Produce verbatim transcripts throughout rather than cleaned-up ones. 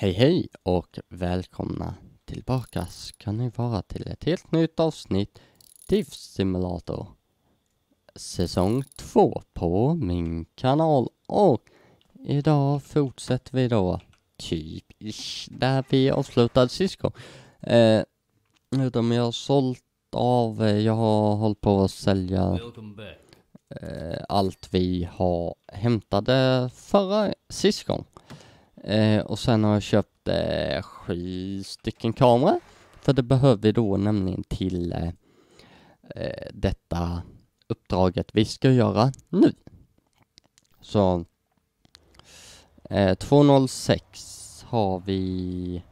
Hej hej och välkomna tillbaka ska ni vara till ett helt nytt avsnitt Div Simulator säsong två på min kanal. Och idag fortsätter vi då typ där vi avslutade sist gång. Eh, utom jag har sålt av, eh, jag har hållit på att sälja eh, allt vi har hämtade förra sist gång. Eh, och sen har jag köpt eh, sju stycken kameror. För det behöver vi då nämligen till eh, eh, detta uppdraget vi ska göra nu. Så eh, tvåhundrasex har vi.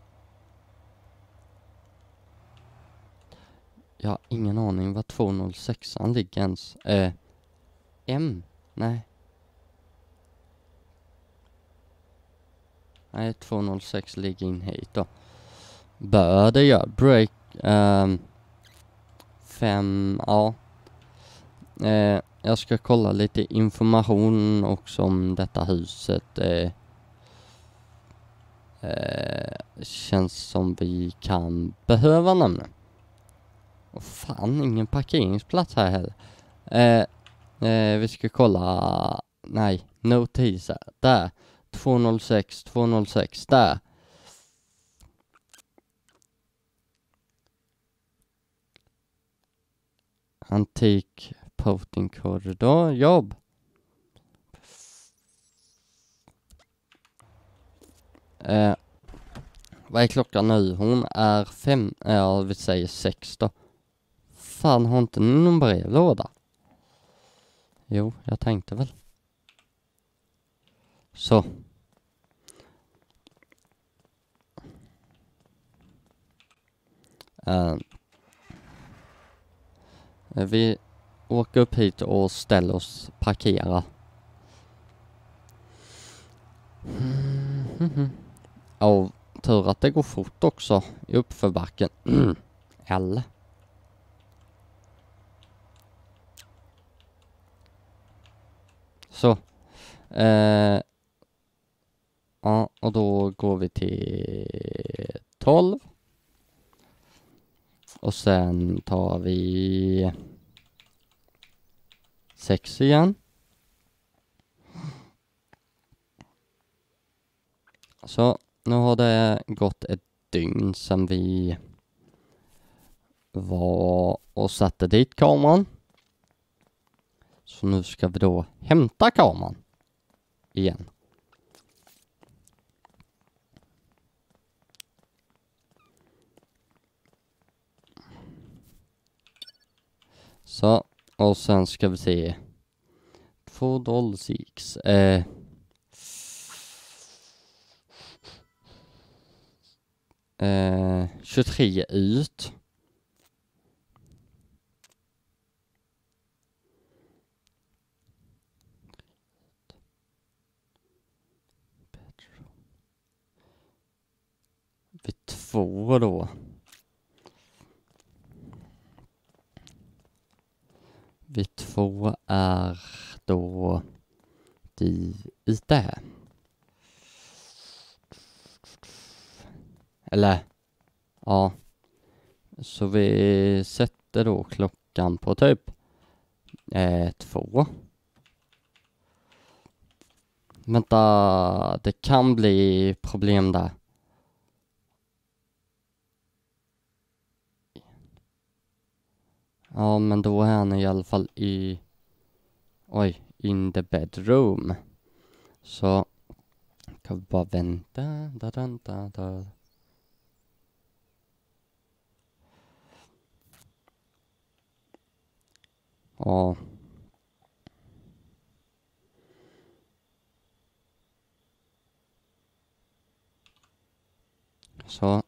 Jag har ingen aning vad tvåhundrasex ligger ens. Eh, M? Nej. Nej, tvåhundrasex ligger in hit då. Bör det göra. Break. Um, fem, ja. Eh, jag ska kolla lite information också om detta huset. Eh, eh, känns som vi kan behöva nämna. Och fan, ingen parkeringsplats här heller. Eh, eh, vi ska kolla. Nej, notiser. Där. tvåhundrasex, tvåhundrasex, där. Antik Pouting korridor, jobb. Eh, vad är klockan nu? Hon är fem, ja vi säger sex då. Fan, har inte någon brevlåda? Jo, jag tänkte väl. Så. Eh, vi åker upp hit och ställer oss, parkera. Mm-hmm. Och tur att det går fort också i uppförbacken. Eller? Så. Eh, ja, och då går vi till tolv. Och sen tar vi sex igen. Så nu har det gått ett dygn sedan vi var och satte dit kameran. Så nu ska vi då hämta kameran igen. Så, och sen ska vi se. Två dollar sex. Eh. Eh, tjugotre ut. Vid två då. Vid två är då de ute. Eller, ja. Så vi sätter då klockan på typ eh, två. Vänta, det kan bli problem där. Ja, men då är han i alla fall i... Oj, in the bedroom. Så kan vi bara vänta. Da, da, da, da. Ja. Så.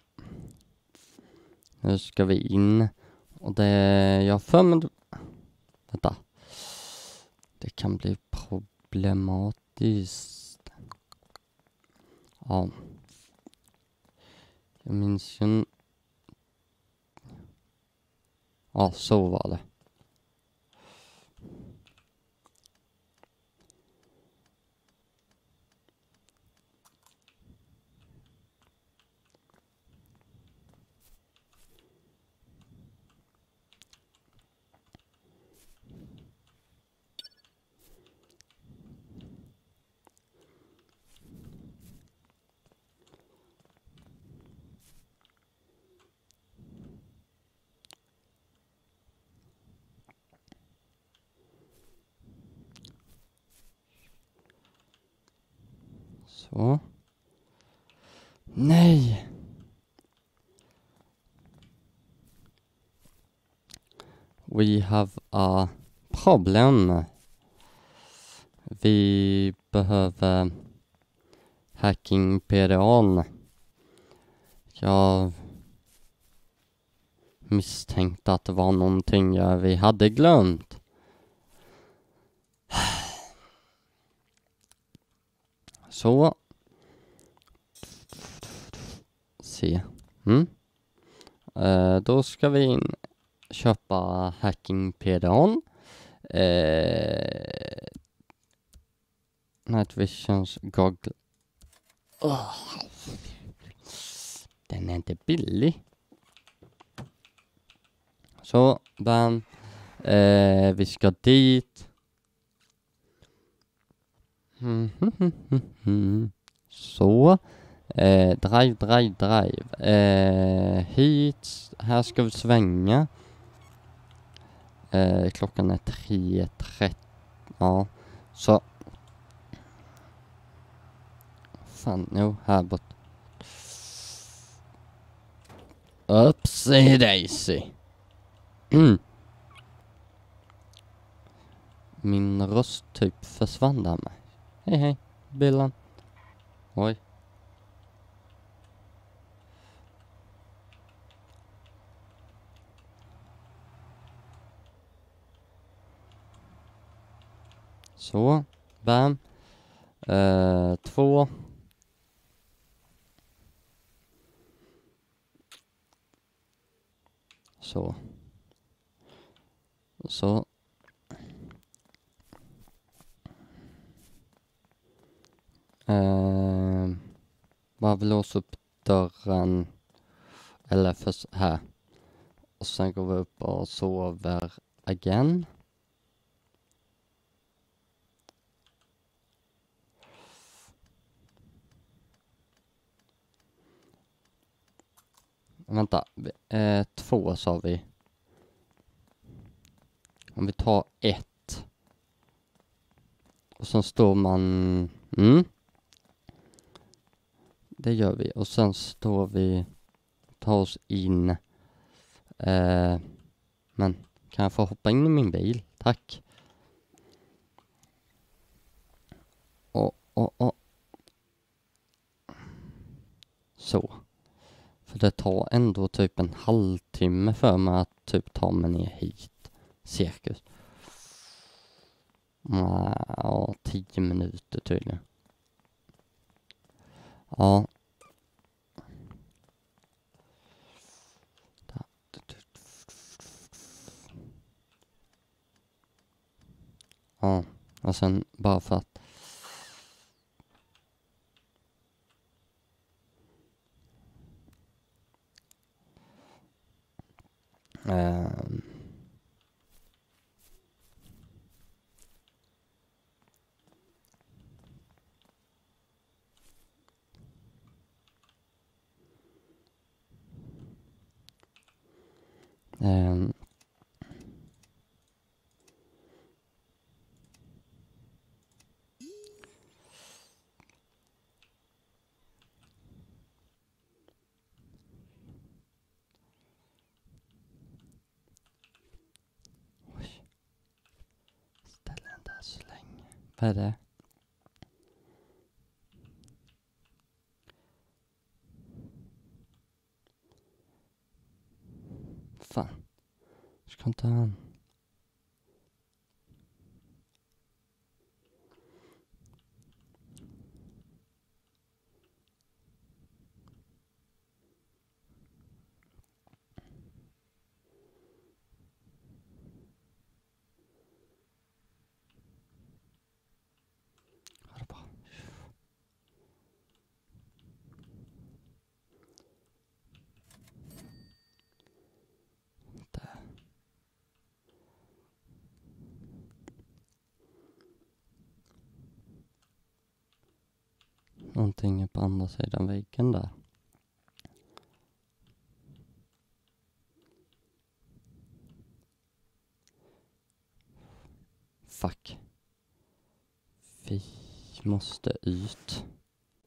Nu ska vi in. Och det... Jag för mig... Vänta. Det kan bli problematiskt. Ja. Jag minns ju... Ja, så var det. Så. Nej! We have a problem. Vi behöver hacking P D A. Jag misstänkte att det var någonting jag vi hade glömt. Så. Se. Mm. Uh, då ska vi in, köpa hacking P D A. Uh, Night Visions Goggle. Oh. Den är inte billig. Så, bam. Uh, vi ska dit. Mm, mm, mm, mm. Så. Eh, drive, drive, drive. Eh, hit. Här ska vi svänga. Eh, klockan är tre trettio. Ja. Så. Fan, jo, här bort. Upsi daisy. Mm. Min röst typ försvann där med. Hej hej, Billan. Oj. Så, bam. Uh, två. Så. Så. Uh, bara vi låser upp dörren. Eller för här. Och sen går vi upp och sover igen. Vänta, eh, två sa vi. Om vi tar ett. Och sen står man... Mm. Det gör vi. Och sen står vi... Tar oss in. Eh, men kan jag få hoppa in i min bil? Tack. Och, och, och. Så. För det tar ändå typ en halvtimme för mig att typ ta mig ner hit. Cirkus. Ja, tio minuter tydligen. Ja. Ja, och sen bara för att um, um, ställ den där så länge. Vad är det? Fan. Ska inte han? Ha det bra. Där. Någonting är på andra sidan väggen där. Fuck. Vi måste ut.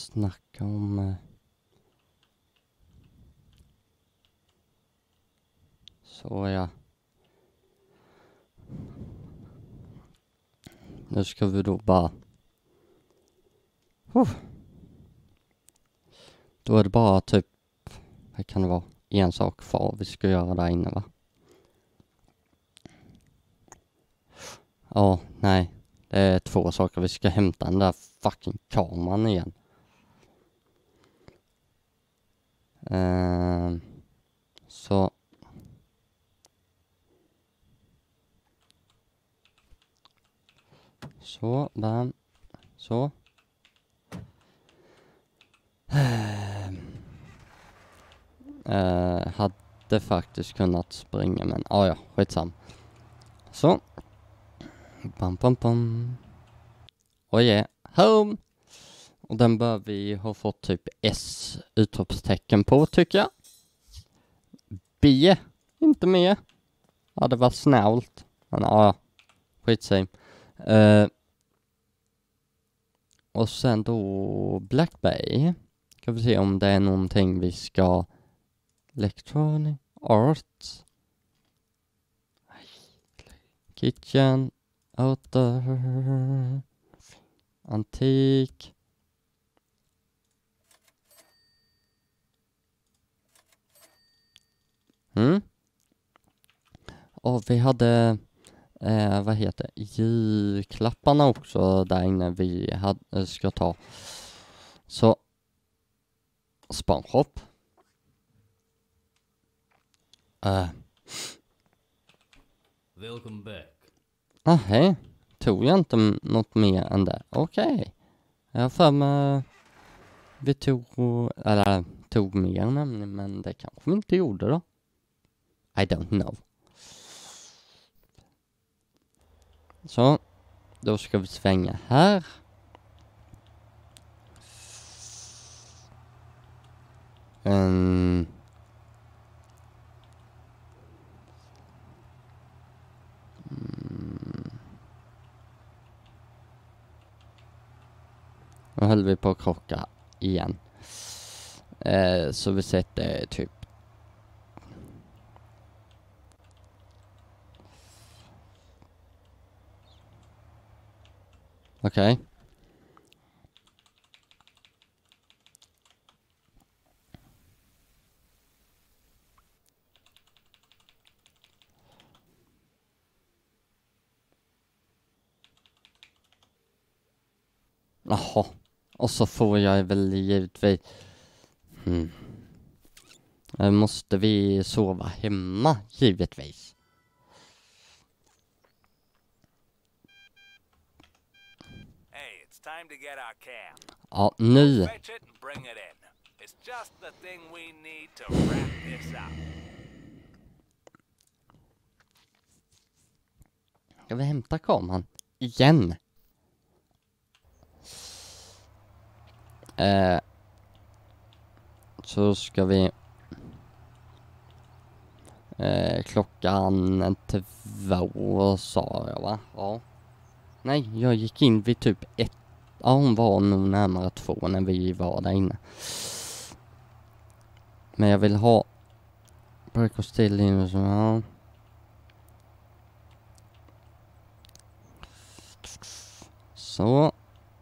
snacka om... Eh, så ja. Nu ska vi då bara... Uh. Då är det bara typ... Vad kan det vara? En sak kvar vi ska göra där inne, va? Ja, oh, nej. Det är två saker. Vi ska hämta den där fucking kameran igen. Uh, så... Så, där. Så. Uh, hade faktiskt kunnat springa, men ah, ja, skitsam. Så. Bam, bam, bam. Och ja, home. Och den bör vi ha fått typ S utropstecken på, tycker jag. B, inte mer. Ja, det var snällt. Men ja, ah, skitsam. Uh, och sen då Black Bay. Ska vi se om det är någonting vi ska... Electronic Arts. Kitchen. Outdoor. Antik. Mm. Och vi hade... Eh, vad heter det? Julklapparna också där inne vi hade, ska ta. Så. Spanshop. Uh. Welcome back. Aha, tog jag inte m- något mer än det? Okej. Okay. Jag har för mig vi tog, eller tog mer nämligen, men det kanske vi inte gjorde då. I don't know. Så, då ska vi svänga här. Um, mm. Nu höll vi på att krocka igen. Eh, så vi sätter typ okej. Okay. Jaha. Och så får jag väl givetvis... Hmm. Måste vi sova hemma, givetvis? Hey, it's time to get our camp. Ja, nu. Fetch it and bring it in. It's just the thing we need to wrap this up. Ska vi hämta kameran? Igen? Eh, så ska vi... Eh, klockan två sa jag, va? Ja. Nej, jag gick in vid typ ett. Ja, hon var nog närmare två när vi var där inne. Men jag vill ha... Break och still in och så, ja. Så.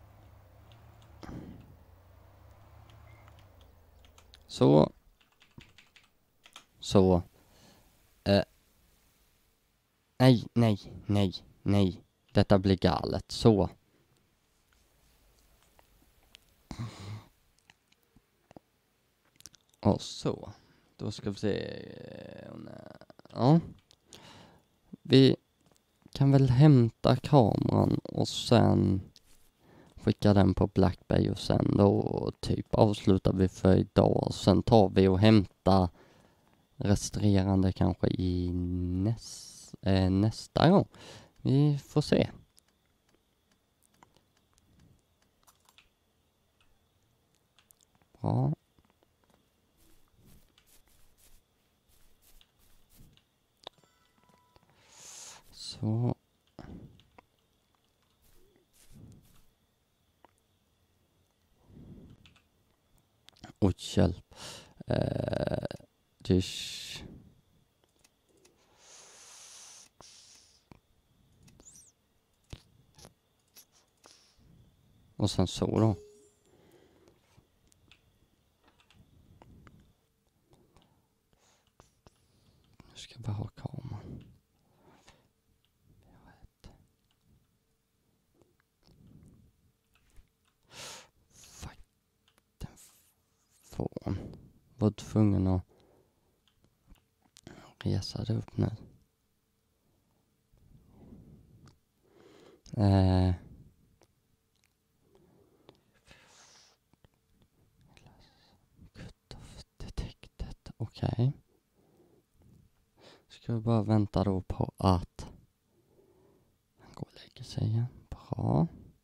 Så. Så. Eh. Nej, nej, nej, nej. Detta blir galet. Så. Och så. Då ska vi se. Ja. Vi kan väl hämta kameran och sen skicka den på Black Bay och sen då typ avslutar vi för idag. Och sen tar vi och hämtar resterande kanske i näs, äh, nästa gång. Vi får se. Bra. Så. Oj, hjälp. Eh, dish. Och sen så då. Nu ska jag bara ha kameran. Fuck. Den fån. Var tvungen att resa det upp nu. Eh. Cut off detected. Okej. Okay. Ska vi bara vänta då på att han går och lägger sig igen. Bra.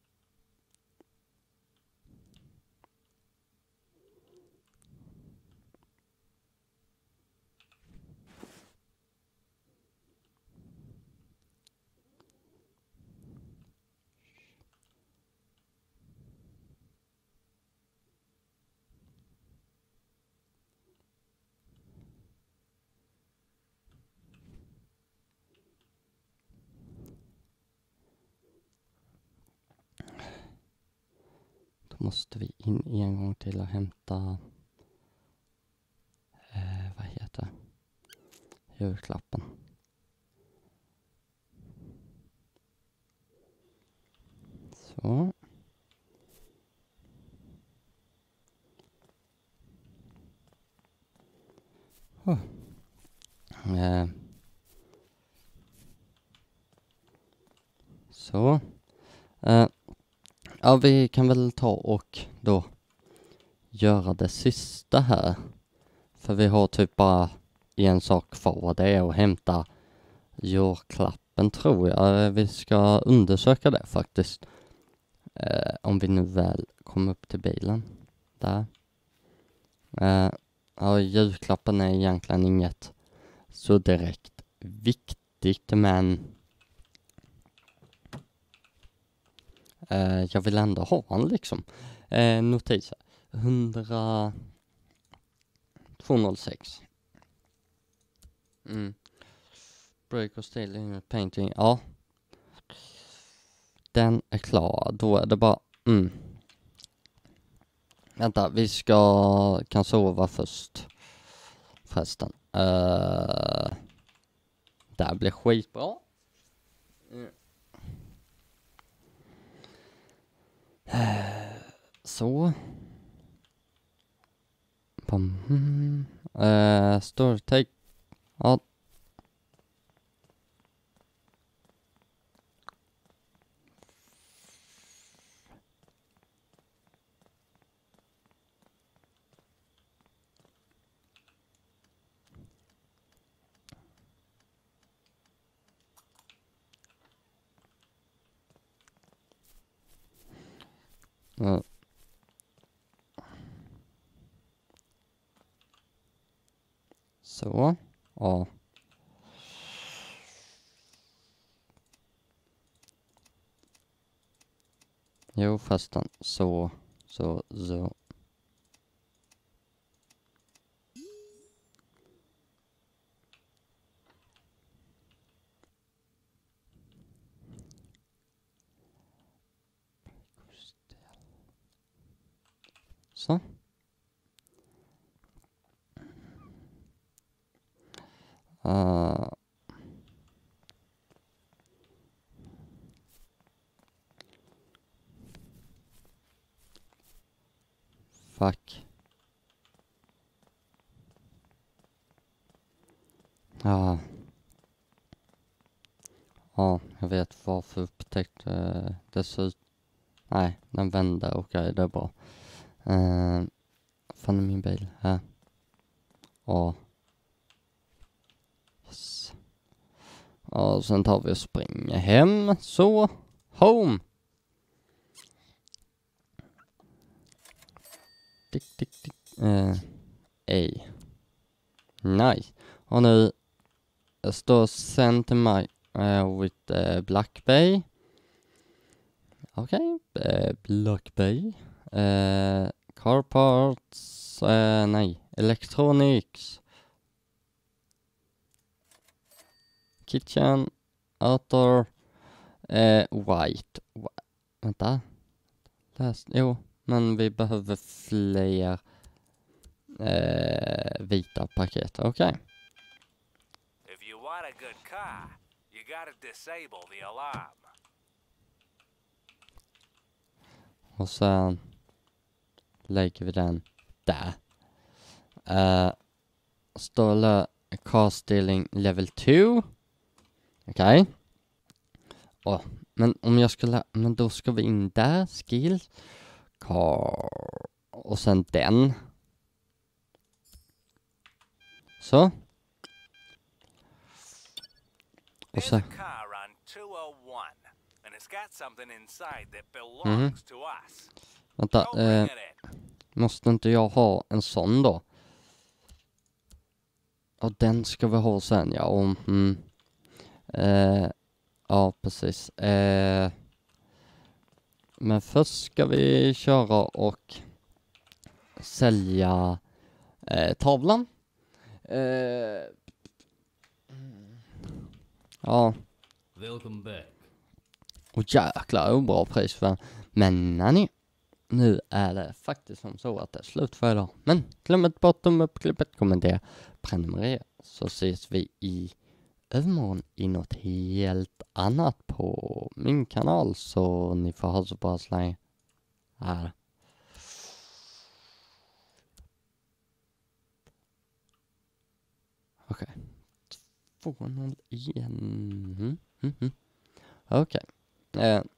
Då måste vi in en gång till och hämta eh, vad heter julklappen. Så. Oh. Eh. Så. Eh. Ja, vi kan väl ta och då göra det sista här. För vi har typ bara en sak kvar. Det är att hämta julklappen, tror jag. Vi ska undersöka det faktiskt. Eh, om vi nu väl kommer upp till bilen. Där. Eh, ja, julklappen är egentligen inget så direkt viktigt, men eh, jag vill ändå ha en liksom. Eh, notiser. hundra tvåhundrasex. Mm. Break och still in painting. Ja. Den är klar. Då är det bara... Mm. Vänta, vi ska... kan sova först. Förresten. Uh, det här blir skitbra. Mm. Uh, så. Mm. Uh, Story take. Ja. Uh. Så. Ja. Jo, fastan. Så. Så. Så. Så. Uh. Fuck. Ja. Ja, jag vet varför upptäckte uh, det så ut. Nej, den vände. Okej, okay, det är bra. Uh, fan är min bil här. Ja. Yes. Ja, sen tar vi och springer hem. Så. Home. Tick, tick, tick. Uh, ej. Nice. Och nu står send to my uh, with uh, Black Bay. Okej. Okay. Uh, Black Bay. Uh, car parts. eh, nej, electronics, kitchen, outdoor, eh, white, Wh- vänta, läs, jo, men vi behöver fler eh, vita paket, okej. Okay. If you want a good car, you gotta disable the alarm. Och sen lägger vi den där. Uh, Ståle car stealing level two. Okej. Okay. Oh, men om jag skulle, men då ska vi in där, skill, car, och sen den. Så. Och There's så. a car on two oh one, and it's got something inside that belongs to us. Vänta, Go eh, bring it in. måste inte jag ha en sån då? Och den ska vi ha sen, ja. Och, mm, eh, ja, precis. Eh, men först ska vi köra och sälja eh, tavlan. Eh, ja. Welcome back. Och jäklar, bra pris för den. Men nej, nu är det faktiskt som så att det är slut för idag. Men glöm inte bort tumma upp klippet, kommentera, prenumerera. Så ses vi i övermorgon i något helt annat på min kanal. Så ni får ha så bra släng här. Okej. Okay. två noll igen. Mm, mm, mm. Okej. Okay. Eh.